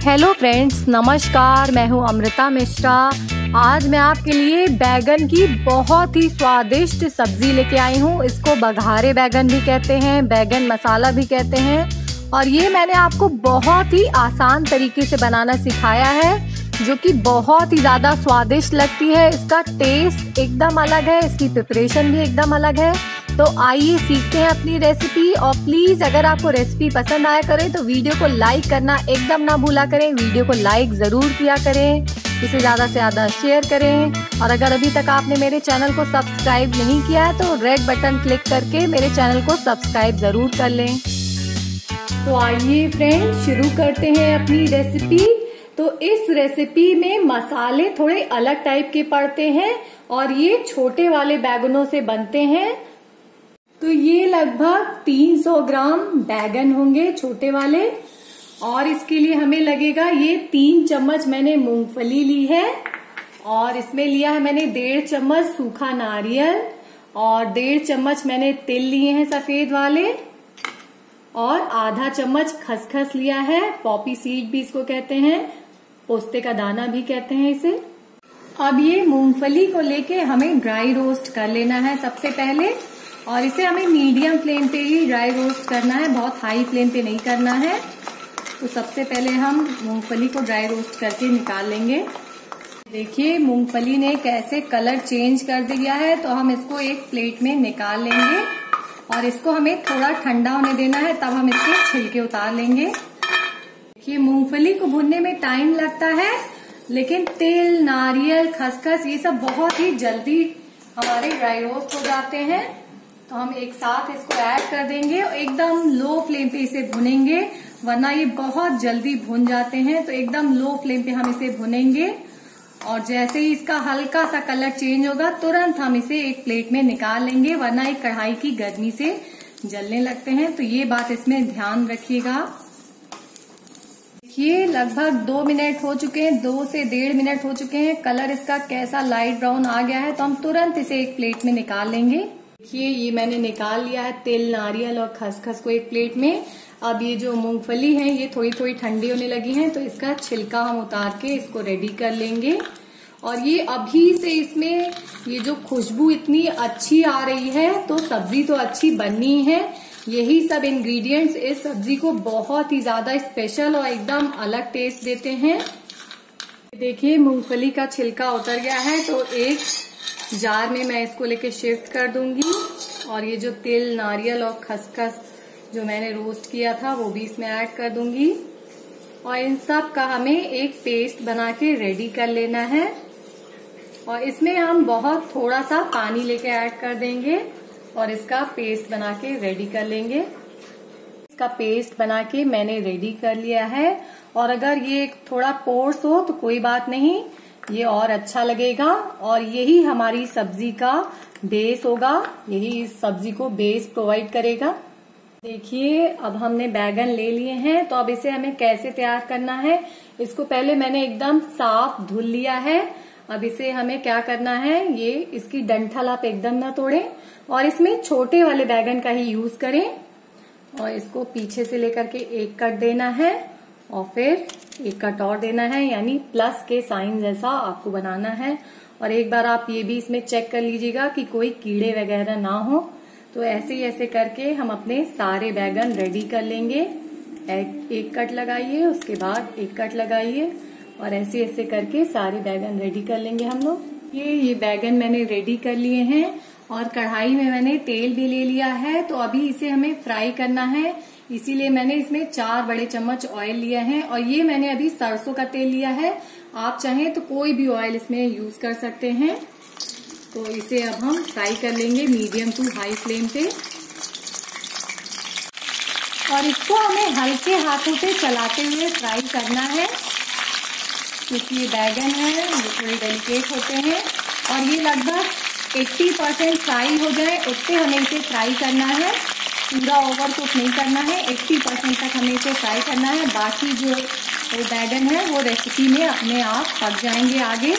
Hello friends, नमस्कार। मैं हूं अमृता मिश्रा। आज मैं आपके लिए बैगन की बहुत ही स्वादिष्ट सब्जी लेके आई हूं। इसको बघारे बैगन भी कहते हैं, बैगन मसाला भी कहते हैं। और ये मैंने आपको बहुत ही आसान तरीके से बनाना सिखाया है, जो कि बहुत ही ज़्यादा स्वादिष्ट लगती है। इसका टेस्ट एकदम अलग है, इसकी प्रिपरेशन भी एकदम अलग है। तो आइए सीखते हैं अपनी रेसिपी। और प्लीज़ अगर आपको रेसिपी पसंद आया करे तो वीडियो को लाइक करना एकदम ना भूला करें। वीडियो को लाइक ज़रूर किया करें, इसे ज़्यादा से ज़्यादा शेयर करें। और अगर अभी तक आपने मेरे चैनल को सब्सक्राइब नहीं किया है तो रेड बटन क्लिक करके मेरे चैनल को सब्सक्राइब ज़रूर कर लें। तो आइए फ्रेंड्स, शुरू करते हैं अपनी रेसिपी। तो इस रेसिपी में मसाले थोड़े अलग टाइप के पड़ते हैं और ये छोटे वाले बैगनों से बनते हैं। तो ये लगभग 300 ग्राम बैगन होंगे, छोटे वाले। और इसके लिए हमें लगेगा, ये 3 चम्मच मैंने मूंगफली ली है और इसमें लिया है मैंने 1.5 चम्मच सूखा नारियल और 1.5 चम्मच मैंने तिल लिए हैं सफेद वाले और आधा चम्मच खसखस लिया है। पॉपी सीड भी इसको कहते हैं, पोस्ते का दाना भी कहते हैं इसे। अब ये मूंगफली को लेके हमें ड्राई रोस्ट कर लेना है सबसे पहले। और इसे हमें मीडियम फ्लेम पे ही ड्राई रोस्ट करना है, बहुत हाई फ्लेम पे नहीं करना है। तो सबसे पहले हम मूंगफली को ड्राई रोस्ट करके निकाल लेंगे। देखिए मूंगफली ने कैसे कलर चेंज कर दिया है। तो हम इसको एक प्लेट में निकाल लेंगे और इसको हमें थोड़ा ठंडा होने देना है, तब हम इसके छिलके उतार लेंगे। देखिए मूंगफली को भूनने में टाइम लगता है, लेकिन तिल, नारियल, खसखस ये सब बहुत ही जल्दी हमारे ड्राई रोस्ट हो जाते हैं। तो हम एक साथ इसको ऐड कर देंगे और एकदम लो फ्लेम पे इसे भुनेंगे, वरना ये बहुत जल्दी भुन जाते हैं। तो एकदम लो फ्लेम पे हम इसे भुनेंगे और जैसे ही इसका हल्का सा कलर चेंज होगा तुरंत हम इसे एक प्लेट में निकाल लेंगे, वरना ये कढ़ाई की गर्मी से जलने लगते हैं। तो ये बात इसमें ध्यान रखिएगा। देखिए लगभग 2 मिनट हो चुके हैं, 2 से 1.5 मिनट हो चुके हैं। कलर इसका कैसा लाइट ब्राउन आ गया है। तो हम तुरंत इसे एक प्लेट में निकाल लेंगे। देखिए ये मैंने निकाल लिया है तिल, नारियल और खसखस को एक प्लेट में। अब ये जो मूंगफली है ये थोड़ी थोड़ी ठंडी होने लगी है, तो इसका छिलका हम उतार के इसको रेडी कर लेंगे। और ये अभी से इसमें ये जो खुशबू इतनी अच्छी आ रही है, तो सब्जी तो अच्छी बननी है। यही सब इंग्रेडिएंट्स इस सब्जी को बहुत ही ज्यादा स्पेशल और एकदम अलग टेस्ट देते हैं। देखिए मूंगफली का छिलका उतर गया है, तो एक जार में मैं इसको लेके शिफ्ट कर दूंगी। और ये जो तिल, नारियल और खसखस जो मैंने रोस्ट किया था वो भी इसमें ऐड कर दूंगी। और इन सब का हमें एक पेस्ट बना के रेडी कर लेना है। और इसमें हम बहुत थोड़ा सा पानी लेके ऐड कर देंगे और इसका पेस्ट बना के रेडी कर लेंगे। इसका पेस्ट बना के मैंने रेडी कर लिया है। और अगर ये थोड़ा कोर्स हो तो कोई बात नहीं, ये और अच्छा लगेगा। और यही हमारी सब्जी का बेस होगा, यही इस सब्जी को बेस प्रोवाइड करेगा। देखिए अब हमने बैगन ले लिए हैं, तो अब इसे हमें कैसे तैयार करना है। इसको पहले मैंने एकदम साफ धुल लिया है। अब इसे हमें क्या करना है, ये इसकी डंठल आप एकदम ना तोड़ें और इसमें छोटे वाले बैगन का ही यूज करें। और इसको पीछे से लेकर के एक कट देना है और फिर एक कट और देना है, यानी प्लस के साइन जैसा आपको बनाना है। और एक बार आप ये भी इसमें चेक कर लीजिएगा कि कोई कीड़े वगैरह ना हो। तो ऐसे ही ऐसे करके हम अपने सारे बैगन रेडी कर लेंगे। एक कट लगाइए, उसके बाद एक कट लगाइए और ऐसे ऐसे करके सारे बैगन रेडी कर लेंगे हम लोग। ये बैगन मैंने रेडी कर लिए हैं और कढ़ाई में मैंने तेल भी ले लिया है। तो अभी इसे हमें फ्राई करना है, इसीलिए मैंने इसमें 4 बड़े चम्मच ऑयल लिया है। और ये मैंने अभी सरसों का तेल लिया है, आप चाहें तो कोई भी ऑयल इसमें यूज कर सकते हैं। तो इसे अब हम फ्राई कर लेंगे मीडियम टू हाई फ्लेम पे। और इसको हमें हल्के हाथों से चलाते हुए फ्राई करना है, क्योंकि ये बैगन है ये थोड़े डेलिकेट होते हैं। और ये लगभग 80% फ्राई हो जाए उतने हमें इसे फ्राई करना है, पूरा ओवर कुक नहीं करना है। 80% तक हमें इसे फ्राई करना है, बाकी जो वो बैगन है वो रेसिपी में अपने आप पक जाएंगे आगे।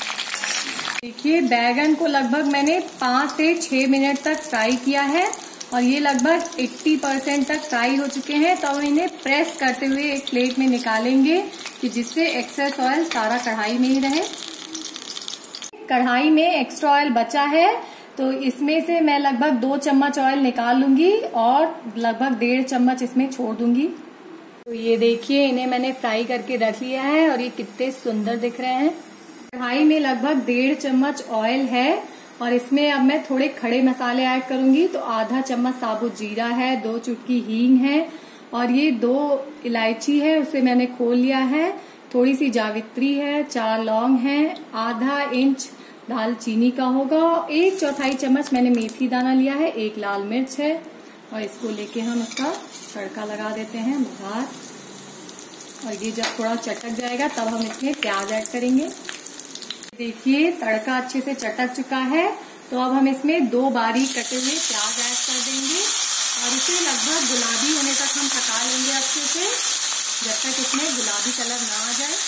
देखिए बैगन को लगभग मैंने 5 से 6 मिनट तक फ्राई किया है और ये लगभग 80% तक फ्राई हो चुके हैं। तो हम इन्हें प्रेस करते हुए एक प्लेट में निकालेंगे कि जिससे एक्सेस ऑयल सारा कढ़ाई में ही रहे। कढ़ाई में एक्स्ट्रा ऑयल बचा है तो इसमें से मैं लगभग 2 चम्मच ऑयल निकाल लूंगी और लगभग 1.5 चम्मच इसमें छोड़ दूंगी। तो ये देखिए, इन्हें मैंने फ्राई करके रख लिया है और ये कितने सुंदर दिख रहे हैं। कढ़ाई में लगभग 1.5 चम्मच ऑयल है और इसमें अब मैं थोड़े खड़े मसाले ऐड करूंगी। तो आधा चम्मच साबुत जीरा है, 2 चुटकी हींग है और ये 2 इलायची है, उसे मैंने खोल लिया है। थोड़ी सी जावित्री है, 4 लौंग है, आधा इंच दालचीनी का होगा, 1/4 चम्मच मैंने मेथी दाना लिया है, 1 लाल मिर्च है और इसको लेके हम इसका तड़का लगा देते हैं बघार। और ये जब थोड़ा चटक जाएगा तब हम इसमें प्याज ऐड करेंगे। देखिए, तड़का अच्छे से चटक चुका है तो अब हम इसमें 2 बारीक कटे हुए प्याज ऐड कर देंगे और इसे लगभग गुलाबी होने तक हम पका लेंगे अच्छे से, जब तक इसमें गुलाबी कलर ना आ जाए।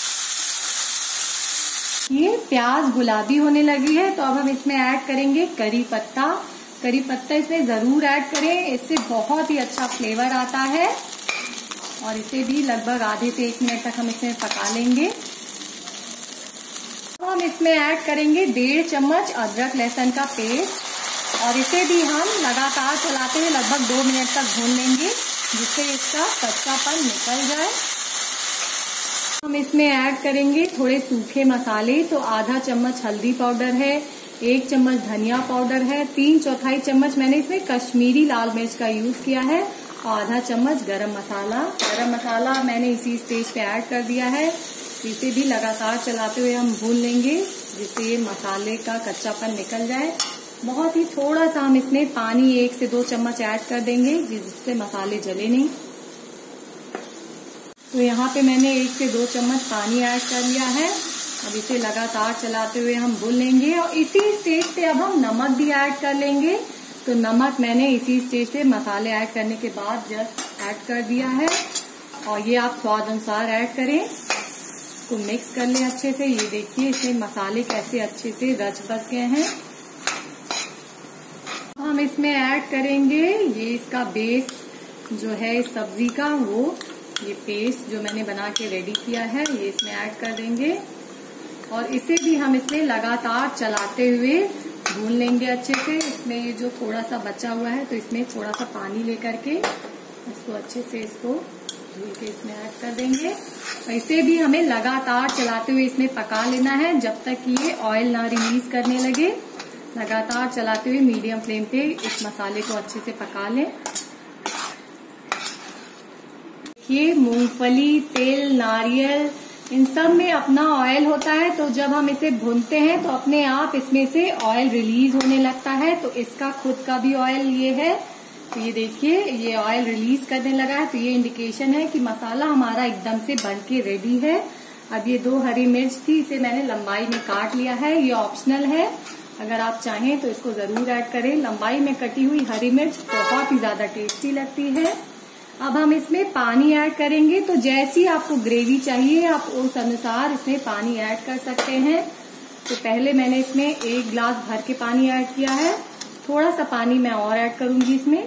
ये प्याज गुलाबी होने लगी है तो अब हम इसमें ऐड करेंगे करी पत्ता। करी पत्ता इसमें जरूर ऐड करें, इससे बहुत ही अच्छा फ्लेवर आता है। और इसे भी लगभग आधे से 1 मिनट तक हम इसमें पका लेंगे। अब हम इसमें ऐड करेंगे 1.5 चम्मच अदरक लहसुन का पेस्ट और इसे भी हम लगातार चलाते हुए लगभग 2 मिनट तक भून लेंगे, जिससे इसका कच्चापन निकल जाए। हम इसमें ऐड करेंगे थोड़े सूखे मसाले। तो आधा चम्मच हल्दी पाउडर है, 1 चम्मच धनिया पाउडर है, 3/4 चम्मच मैंने इसमें कश्मीरी लाल मिर्च का यूज किया है और आधा चम्मच गरम मसाला। गरम मसाला मैंने इसी स्टेज पे ऐड कर दिया है। इसे भी लगातार चलाते हुए हम भून लेंगे, जिससे ये मसाले का कच्चापन निकल जाए। बहुत ही थोड़ा सा हम इसमें पानी 1 से 2 चम्मच ऐड कर देंगे, जिससे मसाले जले नहीं। तो यहाँ पे मैंने 1 से 2 चम्मच पानी ऐड कर लिया है। अब इसे लगातार चलाते हुए हम भून लेंगे और इसी स्टेज पे अब हम नमक भी ऐड कर लेंगे। तो नमक मैंने इसी स्टेज पे मसाले ऐड करने के बाद जस्ट ऐड कर दिया है और ये आप स्वाद अनुसार ऐड करें। तो मिक्स कर लें अच्छे से। ये देखिए, इसमें मसाले कैसे अच्छे से रच बस गए हैं। हम इसमें ऐड करेंगे ये इसका बेस जो है इस सब्जी का, वो ये पेस्ट जो मैंने बना के रेडी किया है ये इसमें ऐड कर देंगे और इसे भी हम इसमें लगातार चलाते हुए भून लेंगे अच्छे से। इसमें ये जो थोड़ा सा बचा हुआ है तो इसमें थोड़ा सा पानी लेकर के इसको अच्छे से इसको धुल के इसमें ऐड कर देंगे और इसे भी हमें लगातार चलाते हुए इसमें पका लेना है जब तक कि ये ऑयल ना रिलीज करने लगे। लगातार चलाते हुए मीडियम फ्लेम पे इस मसाले को अच्छे से पका लें। ये मूंगफली, तेल, नारियल, इन सब में अपना ऑयल होता है। तो जब हम इसे भूनते हैं तो अपने आप इसमें से ऑयल रिलीज होने लगता है। तो इसका खुद का भी ऑयल ये है। तो ये देखिए, ये ऑयल रिलीज करने लगा है। तो ये इंडिकेशन है कि मसाला हमारा एकदम से बन के रेडी है। अब ये 2 हरी मिर्च थी, इसे मैंने लंबाई में काट लिया है। ये ऑप्शनल है, अगर आप चाहें तो इसको जरूर ऐड करें। लंबाई में कटी हुई हरी मिर्च बहुत ही ज्यादा टेस्टी लगती है। अब हम इसमें पानी ऐड करेंगे। तो जैसी आपको ग्रेवी चाहिए आप उस अनुसार इसमें पानी ऐड कर सकते हैं। तो पहले मैंने इसमें 1 गिलास भर के पानी ऐड किया है। थोड़ा सा पानी मैं और ऐड करूंगी इसमें,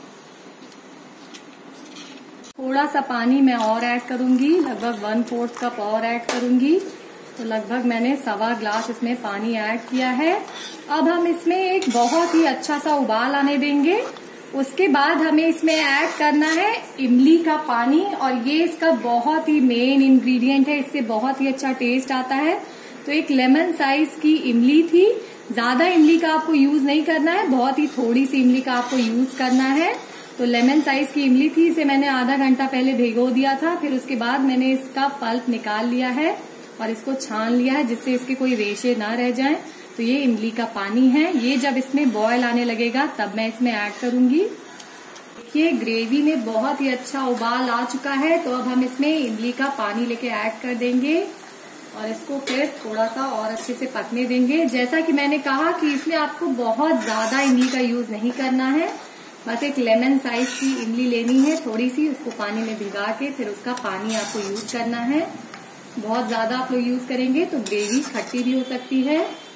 थोड़ा सा पानी मैं और ऐड करूंगी, लगभग 1/4 कप और ऐड करूंगी। तो लगभग मैंने 1.25 गिलास इसमें पानी ऐड किया है। अब हम इसमें एक बहुत ही अच्छा सा उबाल आने देंगे। उसके बाद हमें इसमें ऐड करना है इमली का पानी और ये इसका बहुत ही मेन इंग्रेडिएंट है, इससे बहुत ही अच्छा टेस्ट आता है। तो एक लेमन साइज की इमली थी, ज्यादा इमली का आपको यूज नहीं करना है, बहुत ही थोड़ी सी इमली का आपको यूज करना है। तो लेमन साइज की इमली थी, इसे मैंने आधा घंटा पहले भिगो दिया था। फिर उसके बाद मैंने इसका पल्प निकाल लिया है और इसको छान लिया है, जिससे इसके कोई रेशे ना रह जाएं। तो ये इमली का पानी है। ये जब इसमें बॉयल आने लगेगा तब मैं इसमें ऐड करूंगी। देखिए, ग्रेवी में बहुत ही अच्छा उबाल आ चुका है। तो अब हम इसमें इमली का पानी लेके ऐड कर देंगे और इसको फिर थोड़ा सा और अच्छे से पकने देंगे। जैसा कि मैंने कहा कि इसमें आपको बहुत ज्यादा इमली का यूज नहीं करना है, बस एक लेमन साइज की इमली लेनी है थोड़ी सी, उसको पानी में भिगा के फिर उसका पानी आपको यूज करना है। बहुत ज्यादा आप लोग यूज करेंगे तो ग्रेवी खट्टी भी हो सकती है।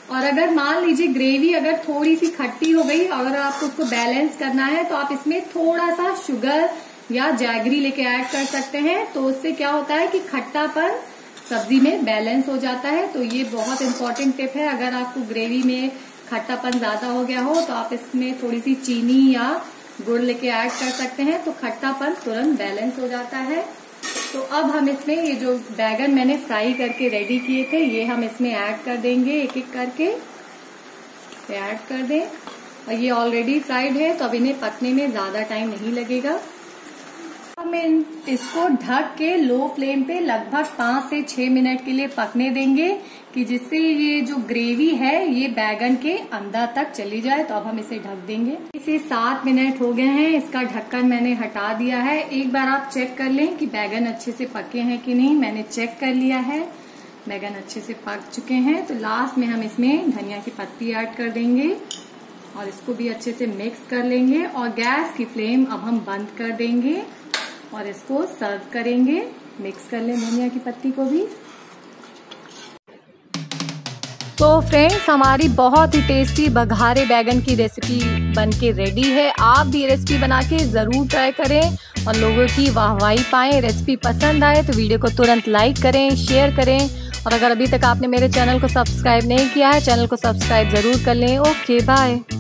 और अगर मान लीजिए ग्रेवी अगर थोड़ी सी खट्टी हो गई, अगर आपको उसको बैलेंस करना है तो आप इसमें थोड़ा सा शुगर या जैगरी लेके ऐड कर सकते हैं। तो उससे क्या होता है कि खट्टापन सब्जी में बैलेंस हो जाता है। तो ये बहुत इंपॉर्टेंट टिप है। अगर आपको ग्रेवी में खट्टापन ज्यादा हो गया हो तो आप इसमें थोड़ी सी चीनी या गुड़ लेके ऐड कर सकते हैं, तो खट्टापन तुरंत बैलेंस हो जाता है। तो अब हम इसमें ये जो बैगन मैंने फ्राई करके रेडी किए थे, ये हम इसमें ऐड कर देंगे एक एक करके। ऐड कर दें, और ये ऑलरेडी फ्राइड है तो अब इन्हें पकने में ज्यादा टाइम नहीं लगेगा। हम इसको ढक के लो फ्लेम पे लगभग 5 से 6 मिनट के लिए पकने देंगे, कि जिससे ये जो ग्रेवी है ये बैगन के अंदर तक चली जाए। तो अब हम इसे ढक देंगे। इसे 7 मिनट हो गए हैं, इसका ढक्कन मैंने हटा दिया है। एक बार आप चेक कर लें कि बैगन अच्छे से पके हैं कि नहीं। मैंने चेक कर लिया है, बैगन अच्छे से पक चुके हैं। तो लास्ट में हम इसमें धनिया की पत्ती ऐड कर देंगे और इसको भी अच्छे से मिक्स कर लेंगे। और गैस की फ्लेम अब हम बंद कर देंगे और इसको सर्व करेंगे। मिक्स कर लें धनिया की पत्ती को भी। तो फ्रेंड्स, हमारी बहुत ही टेस्टी बघारे बैगन की रेसिपी बनके रेडी है। आप भी रेसिपी बना के ज़रूर ट्राई करें और लोगों की वाहवाही पाएं। रेसिपी पसंद आए तो वीडियो को तुरंत लाइक करें, शेयर करें, और अगर अभी तक आपने मेरे चैनल को सब्सक्राइब नहीं किया है, चैनल को सब्सक्राइब ज़रूर कर लें। Okay, bye.